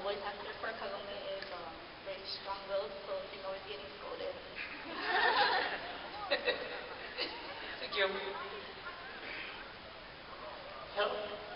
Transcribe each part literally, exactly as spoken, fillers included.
voice actor for Kagome is um, very strong-willed, so he's always getting scolded. Thank you. Hello.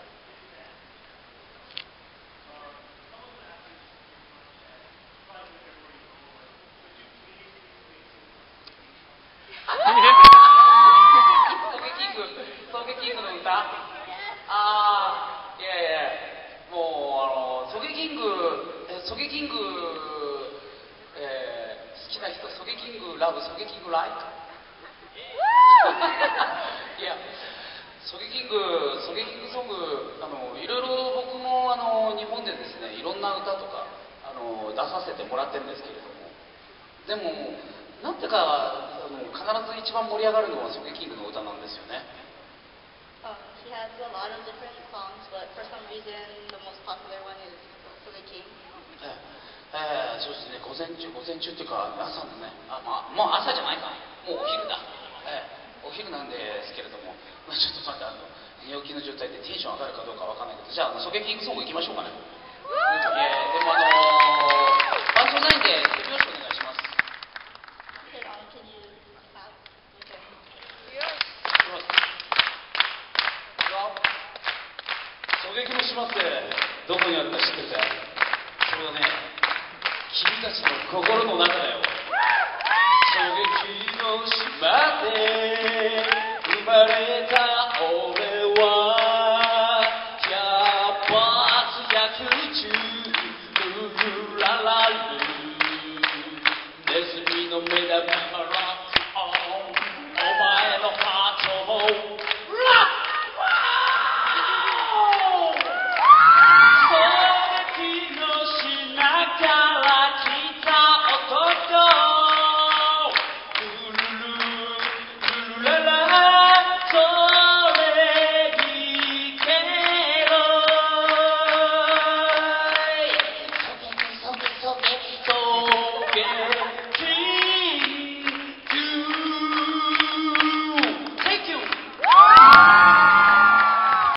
ソゲキングの歌、ああ、いやいや、もうあのソゲキング、えソゲキング、えー、好きな人、ソゲキングラブ、ソゲキングライクいや、ソゲキング、ソゲキングソング、あのいろいろ僕もあの日本でですね、いろんな歌とかあの出させてもらってるんですけれども、でもなんてかあの必ず一番盛り上がるのはソゲキングの歌なんですよね。 Um, he has a lot of different songs, but for some reason the most popular one is Sokgeking. ええ、そうですね、午前中、午前中っていうか朝のね、あ、まあ、もう朝じゃないか、もうお昼だ、ええ、お昼なんですけれども、まあ、ちょっとまたあの寝起きの状態でテンション上がるかどうかわかんないけど、じゃあソゲキングソングいきましょうかね。えー、でもあのー、伴奏ないんで手拍子お願いします。 Hey, um, can you clap? Okay. 狙撃の島ってどこにあるか知ってるかい？それはね、君たちの心の中だよ。狙撃の島で生まれた俺は百発百中ルルララルネズミの目だから